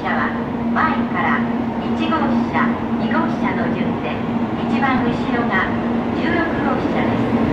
車は前から1号車、2号車の順で、一番後ろが16号車です。